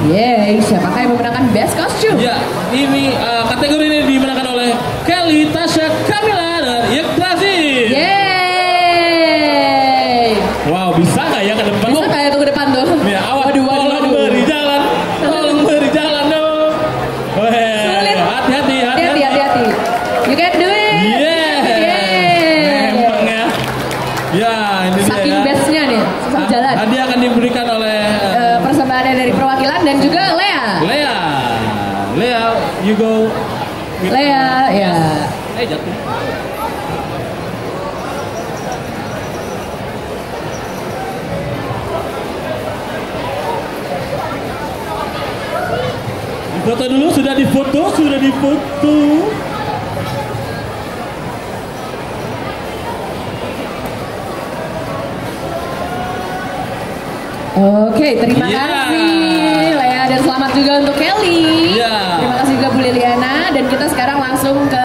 Yeay, siapakah yang memenangkan Best Costume? Ya, ini kategori ini dimenangkan oleh Kelly Tasha Kamila dan Yektrazi. Yeay. Wow, bisa nggak ya ke depan? Bisa nggak ya tuh ke depan tuh? Ya, awas, waduh. tolong beri jalan dong. Sulit. Hati-hati. You can do it. Memang ya. Ya, ini saking dia ya. bestnya nih, susah jalan. Hadiah akan diberikan oleh persembahannya dari perwakilan dan juga Lea, you go. Lea, ya. Jatuh. Foto dulu, sudah difoto. Oke, terima kasih Lea dan selamat juga untuk Kelly. Yeah. Terima kasih juga Bu Liliana dan kita sekarang langsung ke